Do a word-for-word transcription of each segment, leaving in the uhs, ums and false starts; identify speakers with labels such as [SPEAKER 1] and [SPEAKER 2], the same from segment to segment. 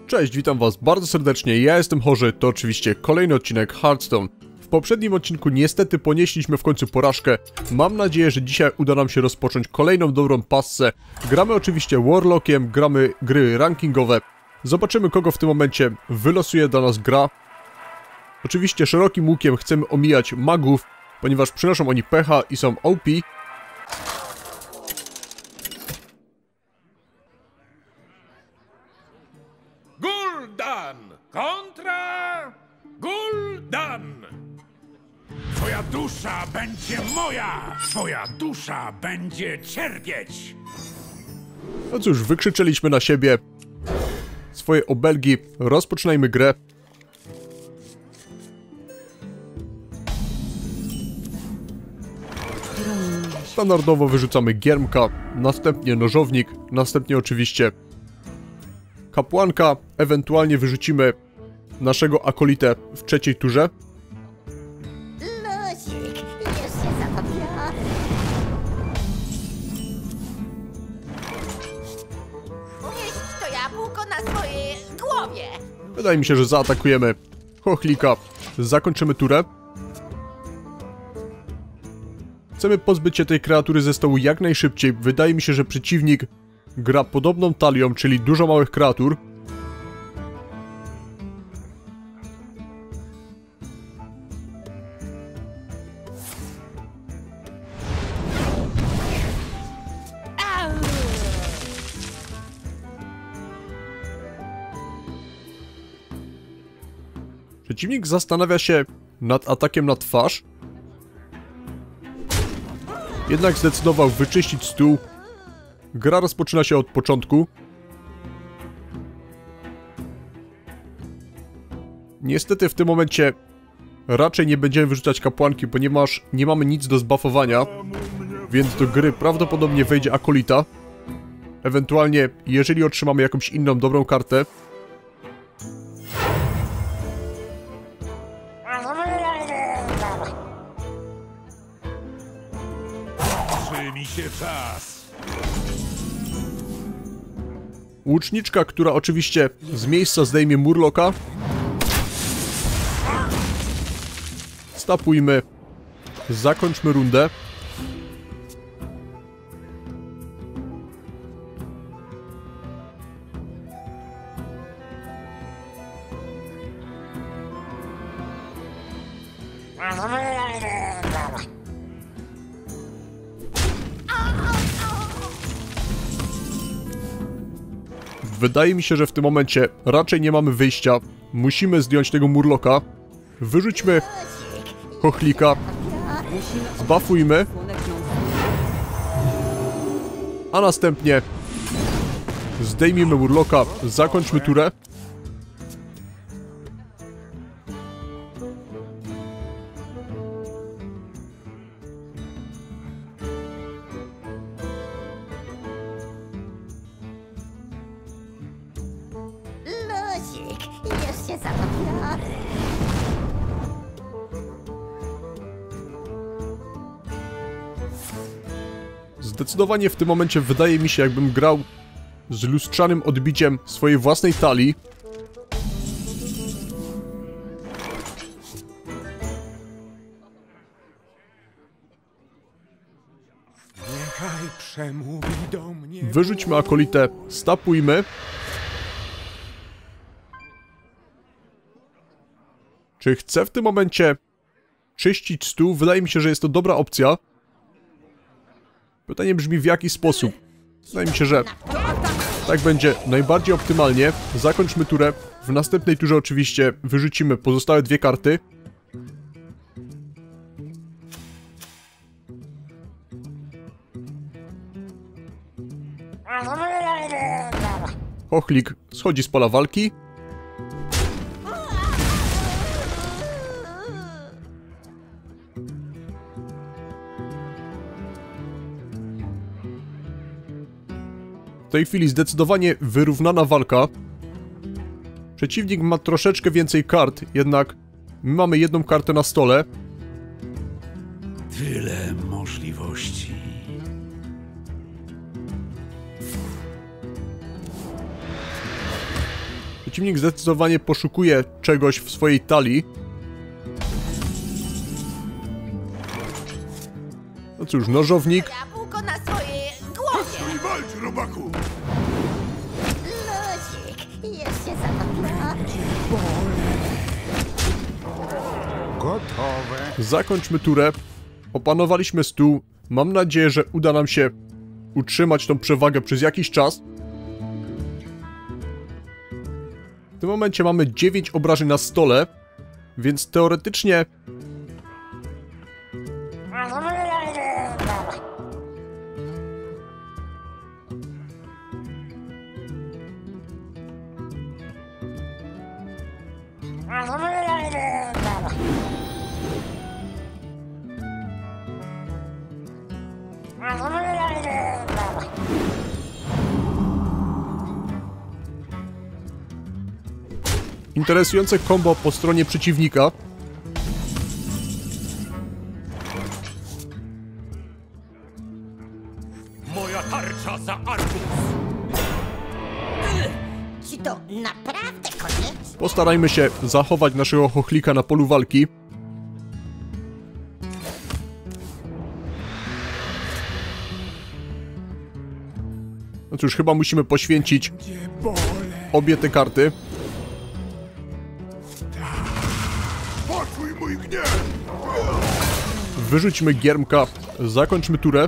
[SPEAKER 1] Cześć, witam was bardzo serdecznie, ja jestem Chorzy, to oczywiście kolejny odcinek Hearthstone. W poprzednim odcinku niestety ponieśliśmy w końcu porażkę. Mam nadzieję, że dzisiaj uda nam się rozpocząć kolejną dobrą passę. Gramy oczywiście Warlockiem, gramy gry rankingowe. Zobaczymy, kogo w tym momencie wylosuje dla nas gra. Oczywiście szerokim łukiem chcemy omijać magów, ponieważ przynoszą oni pecha i są O P.
[SPEAKER 2] Gul'dan kontra Gul'dan. Twoja dusza będzie moja, twoja dusza będzie cierpieć.
[SPEAKER 1] No cóż, wykrzyczeliśmy na siebie swoje obelgi, rozpoczynajmy grę. Standardowo wyrzucamy giermka, następnie nożownik, następnie oczywiście kapłanka, ewentualnie wyrzucimy naszego akolitę w trzeciej turze.
[SPEAKER 3] Luzik, już się za to biorę. Umieść to jabłko na swojej głowie.
[SPEAKER 1] Wydaje mi się, że zaatakujemy chochlika, zakończymy turę. Chcemy pozbyć się tej kreatury ze stołu jak najszybciej. Wydaje mi się, że przeciwnik gra podobną talią, czyli dużo małych kreatur. Przeciwnik zastanawia się nad atakiem na twarz. Jednak zdecydował wyczyścić stół. Gra rozpoczyna się od początku. Niestety w tym momencie raczej nie będziemy wyrzucać kapłanki, ponieważ nie mamy nic do zbuffowania. Więc do gry prawdopodobnie wejdzie akolita. Ewentualnie, jeżeli otrzymamy jakąś inną dobrą kartę.
[SPEAKER 2] Mi się czas.
[SPEAKER 1] Łuczniczka, która oczywiście z miejsca zdejmie Murloka. Stapujmy. Zakończmy rundę. Wydaje mi się, że w tym momencie raczej nie mamy wyjścia. Musimy zdjąć tego Murloka. Wyrzućmy chochlika. Zbuffujmy. A następnie zdejmijmy Murloka. Zakończmy turę.
[SPEAKER 3] Luzik, już się za to biorę.
[SPEAKER 1] Zdecydowanie w tym momencie wydaje mi się, jakbym grał z lustrzanym odbiciem swojej własnej talii.
[SPEAKER 2] Niechaj przemówi do mnie.
[SPEAKER 1] Wyrzućmy akolitę, stapujmy. Czy chcę w tym momencie czyścić stół? Wydaje mi się, że jest to dobra opcja. Pytanie brzmi, w jaki sposób. Wydaje mi się, że tak będzie najbardziej optymalnie. Zakończmy turę. W następnej turze oczywiście wyrzucimy pozostałe dwie karty. Chochlik schodzi z pola walki. W tej chwili zdecydowanie wyrównana walka. Przeciwnik ma troszeczkę więcej kart, jednak my mamy jedną kartę na stole.
[SPEAKER 2] Tyle możliwości.
[SPEAKER 1] Przeciwnik zdecydowanie poszukuje czegoś w swojej talii. No cóż, nożownik.
[SPEAKER 3] Jabłko na swojej głowie.
[SPEAKER 2] I walcz, robaku!
[SPEAKER 3] Luzik, jeszcze zakoplony.
[SPEAKER 2] Gotowe.
[SPEAKER 1] Zakończmy turę. Opanowaliśmy stół. Mam nadzieję, że uda nam się utrzymać tą przewagę przez jakiś czas. W tym momencie mamy dziewięć obrażeń na stole, więc teoretycznie... Interesujące combo po stronie przeciwnika.
[SPEAKER 2] Moja tarcza za Argus!
[SPEAKER 3] Czy to naprawdę koniec?
[SPEAKER 1] Postarajmy się zachować naszego chochlika na polu walki. No cóż, chyba musimy poświęcić obie te karty.
[SPEAKER 2] Poczuj mój gniew!
[SPEAKER 1] Wyrzućmy giermka, zakończmy turę.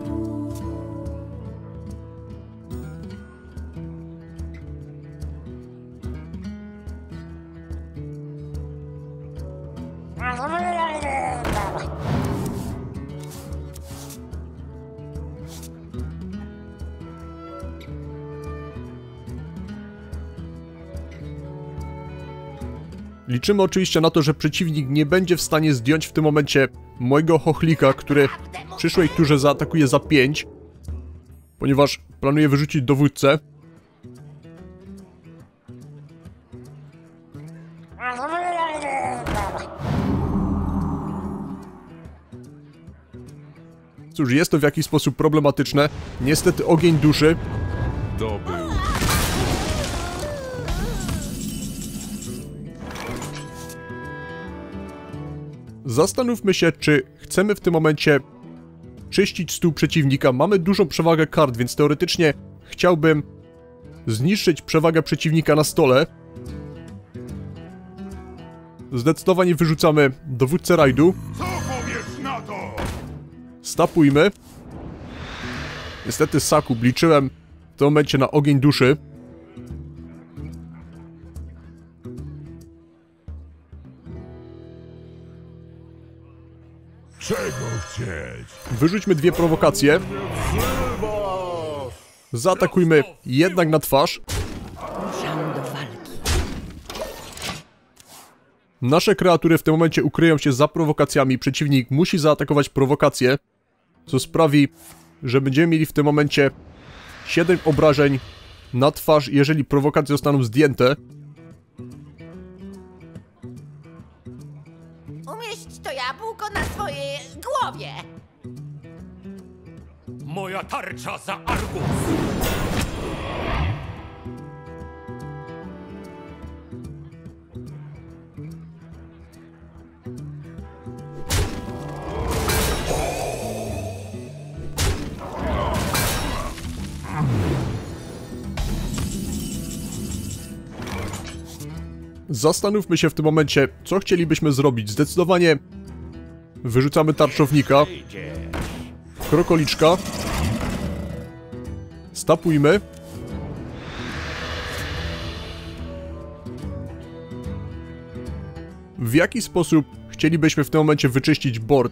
[SPEAKER 1] Liczymy oczywiście na to, że przeciwnik nie będzie w stanie zdjąć w tym momencie mojego chochlika, który w przyszłej turze zaatakuje za pięć, ponieważ planuję wyrzucić dowódcę. Cóż, jest to w jakiś sposób problematyczne. Niestety ogień duszy.
[SPEAKER 2] To był...
[SPEAKER 1] Zastanówmy się, czy chcemy w tym momencie czyścić stół przeciwnika. Mamy dużą przewagę kart, więc teoretycznie chciałbym zniszczyć przewagę przeciwnika na stole. Zdecydowanie wyrzucamy dowódcę rajdu.
[SPEAKER 2] Co powiesz na to?
[SPEAKER 1] Stapujmy. Niestety Sakub liczyłem w tym momencie na ogień duszy.
[SPEAKER 2] Czego chcieć?
[SPEAKER 1] Wyrzućmy dwie prowokacje. Zaatakujmy jednak na twarz.
[SPEAKER 3] Ruszam do walki.
[SPEAKER 1] Nasze kreatury w tym momencie ukryją się za prowokacjami. Przeciwnik musi zaatakować prowokację, co sprawi, że będziemy mieli w tym momencie siedem obrażeń na twarz, jeżeli prowokacje zostaną zdjęte.
[SPEAKER 3] Umieść to jabłko na swojej głowie.
[SPEAKER 2] Moja tarcza za Argus!
[SPEAKER 1] Zastanówmy się w tym momencie, co chcielibyśmy zrobić. Zdecydowanie wyrzucamy tarczownika. Krokoliczka. Stapujmy. W jaki sposób chcielibyśmy w tym momencie wyczyścić board?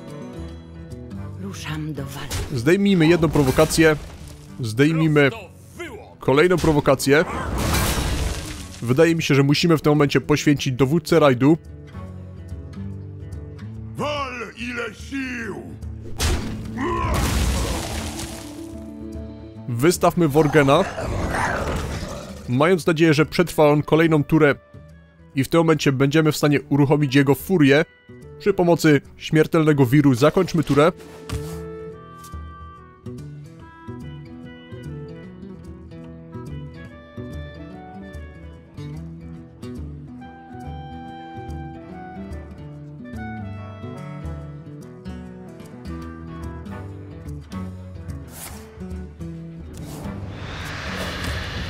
[SPEAKER 3] Ruszam do walki.
[SPEAKER 1] Zdejmijmy jedną prowokację. Zdejmijmy kolejną prowokację. Wydaje mi się, że musimy w tym momencie poświęcić dowódcę rajdu.
[SPEAKER 2] Wal ile sił!
[SPEAKER 1] Wystawmy Worgena. Mając nadzieję, że przetrwa on kolejną turę i w tym momencie będziemy w stanie uruchomić jego furię. Przy pomocy śmiertelnego wiru zakończmy turę.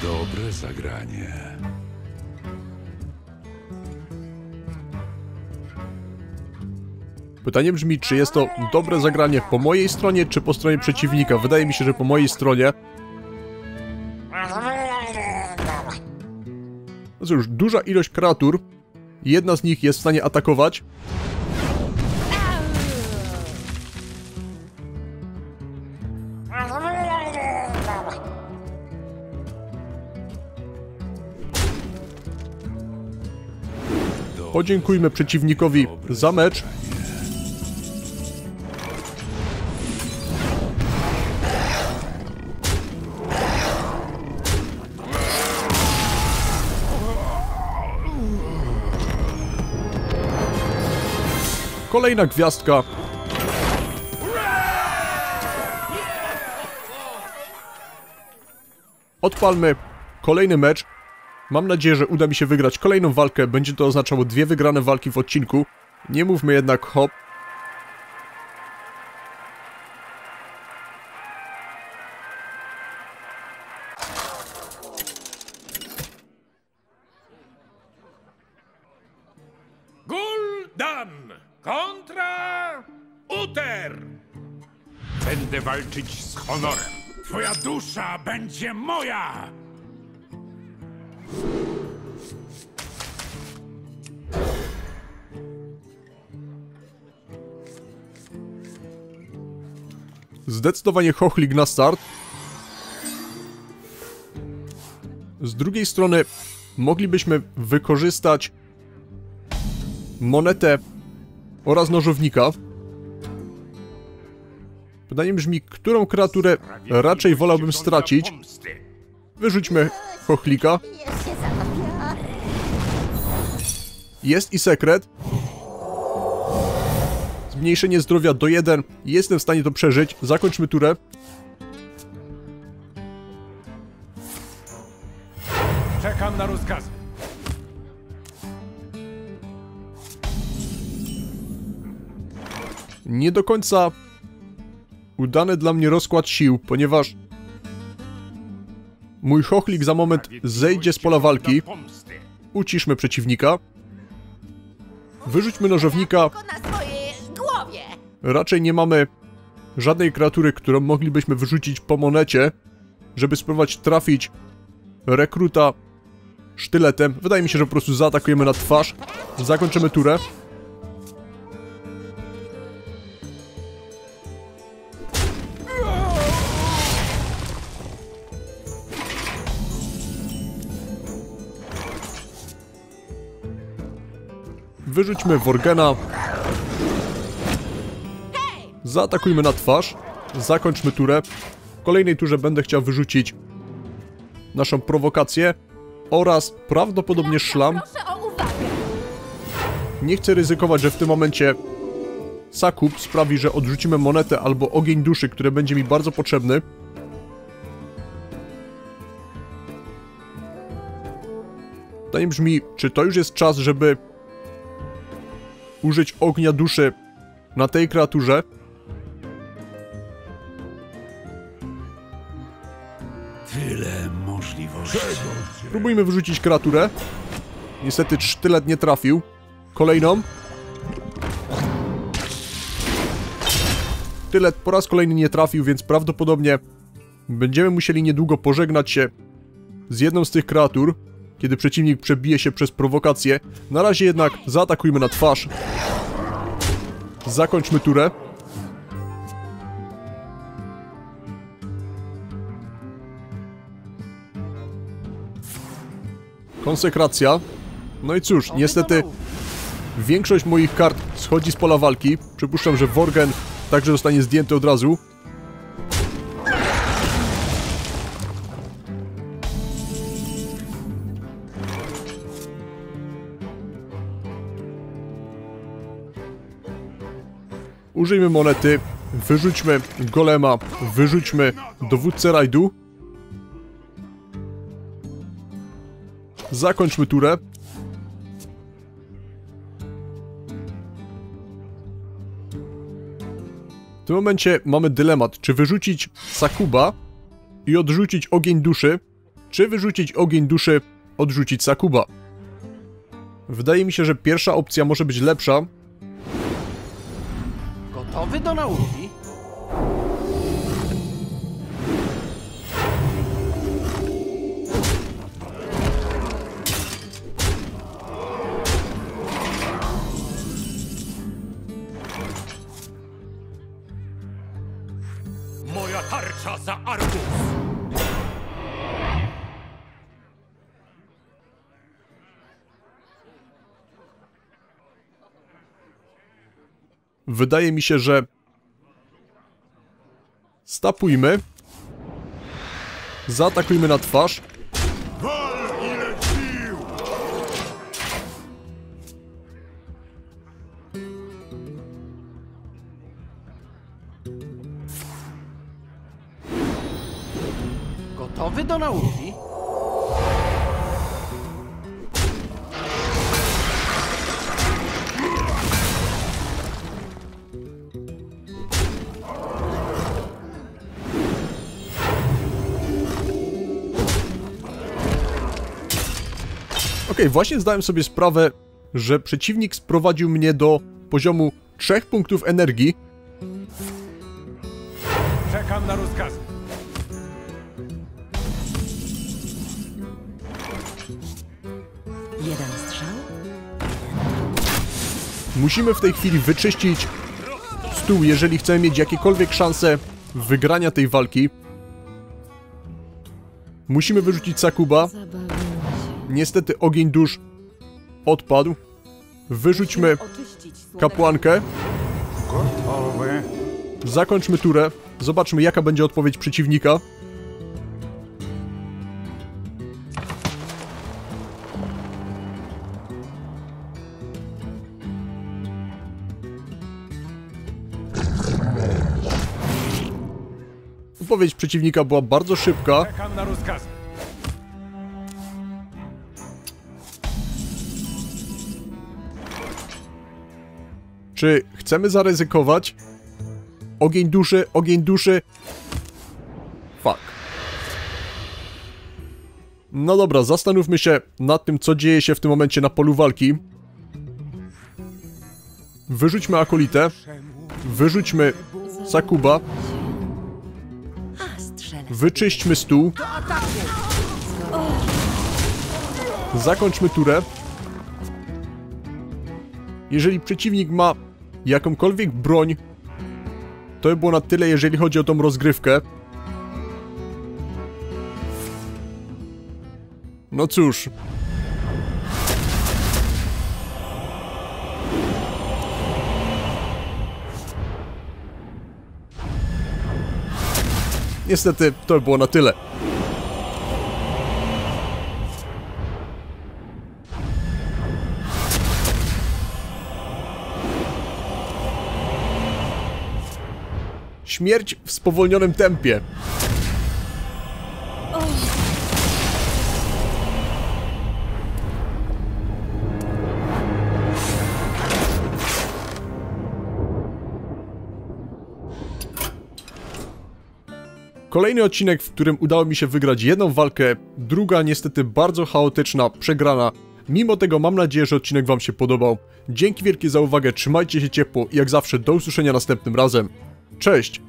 [SPEAKER 2] Dobre zagranie.
[SPEAKER 1] Pytanie brzmi, czy jest to dobre zagranie po mojej stronie, czy po stronie przeciwnika. Wydaje mi się, że po mojej stronie. No cóż, duża ilość kreatur. Jedna z nich jest w stanie atakować. Podziękujmy przeciwnikowi za mecz. Kolejna gwiazdka. Odpalmy kolejny mecz. Mam nadzieję, że uda mi się wygrać kolejną walkę. Będzie to oznaczało dwie wygrane walki w odcinku. Nie mówmy jednak hop.
[SPEAKER 2] Gul'dan kontra Uther. Będę walczyć z honorem. Twoja dusza będzie moja!
[SPEAKER 1] Zdecydowanie chochlik na start. Z drugiej strony moglibyśmy wykorzystać monetę oraz nożownika. Pytanie brzmi, którą kreaturę raczej wolałbym stracić. Wyrzućmy chochlika.
[SPEAKER 3] Ja się za to biorę.
[SPEAKER 1] Jest i sekret. Zmniejszenie zdrowia do jeden. Jestem w stanie to przeżyć. Zakończmy turę.
[SPEAKER 2] Czekam na rozkazy.
[SPEAKER 1] Nie do końca udany dla mnie rozkład sił, ponieważ mój chochlik za moment zejdzie z pola walki. Uciszmy przeciwnika. Wyrzućmy nożownika.
[SPEAKER 3] Tylko na swojej głowie.
[SPEAKER 1] Raczej nie mamy żadnej kreatury, którą moglibyśmy wyrzucić po monecie, żeby spróbować trafić rekruta sztyletem. Wydaje mi się, że po prostu zaatakujemy na twarz. Zakończymy turę. Wyrzućmy Worgena. Zaatakujmy na twarz. Zakończmy turę. W kolejnej turze będę chciał wyrzucić naszą prowokację oraz prawdopodobnie szlam.
[SPEAKER 3] Proszę o uwagę.
[SPEAKER 1] Nie chcę ryzykować, że w tym momencie Sakub sprawi, że odrzucimy monetę albo ogień duszy, który będzie mi bardzo potrzebny. Pytanie brzmi, czy to już jest czas, żeby użyć ognia duszy na tej kreaturze?
[SPEAKER 2] Tyle możliwości.
[SPEAKER 1] Próbujmy wyrzucić kreaturę. Niestety sztylet nie trafił. Kolejną. Sztylet po raz kolejny nie trafił, więc prawdopodobnie będziemy musieli niedługo pożegnać się z jedną z tych kreatur, kiedy przeciwnik przebije się przez prowokację. Na razie jednak zaatakujmy na twarz. Zakończmy turę. Konsekracja. No i cóż, niestety większość moich kart schodzi z pola walki. Przypuszczam, że Worgen także zostanie zdjęty od razu. Użyjmy monety, wyrzućmy golema, wyrzućmy dowódcę rajdu. Zakończmy turę. W tym momencie mamy dylemat, czy wyrzucić Sakuba i odrzucić ogień duszy, Czy wyrzucić ogień duszy, odrzucić Sakuba? Wydaje mi się, że pierwsza opcja może być lepsza.
[SPEAKER 4] Gotowy do nauki?
[SPEAKER 2] Moja tarcza za Argus!
[SPEAKER 1] Wydaje mi się, że... Stapujmy. Zaatakujmy na twarz.
[SPEAKER 4] Gotowy do nauki?
[SPEAKER 1] Okej, właśnie zdałem sobie sprawę, że przeciwnik sprowadził mnie do poziomu trzech punktów energii.
[SPEAKER 2] Czekam na rozkazy.
[SPEAKER 5] Jeden strzał.
[SPEAKER 1] Musimy w tej chwili wyczyścić stół, jeżeli chcemy mieć jakiekolwiek szanse wygrania tej walki. Musimy wyrzucić Sakuba.
[SPEAKER 5] Zabawiam się.
[SPEAKER 1] Niestety ogień dusz odpadł. Wyrzućmy
[SPEAKER 5] Oczyścić słoneczny.
[SPEAKER 1] kapłankę.
[SPEAKER 2] Gotowe.
[SPEAKER 1] Zakończmy turę. Zobaczmy, jaka będzie odpowiedź przeciwnika. Odpowiedź przeciwnika była bardzo szybka.
[SPEAKER 2] Czekam na rozkazy.
[SPEAKER 1] Czy chcemy zaryzykować? Ogień duszy, ogień duszy. Fuck. No dobra, zastanówmy się nad tym, co dzieje się w tym momencie na polu walki. Wyrzućmy akolitę. Wyrzućmy Sakuba.
[SPEAKER 5] A, strzelę.
[SPEAKER 1] Wyczyśćmy stół. Zakończmy turę. Jeżeli przeciwnik ma jakąkolwiek broń, to by było na tyle, jeżeli chodzi o tą rozgrywkę. No cóż. Niestety, to by było na tyle. Śmierć w spowolnionym tempie. Kolejny odcinek, w którym udało mi się wygrać jedną walkę, druga niestety bardzo chaotyczna, przegrana. Mimo tego mam nadzieję, że odcinek wam się podobał. Dzięki wielkie za uwagę, trzymajcie się ciepło i jak zawsze do usłyszenia następnym razem. Cześć!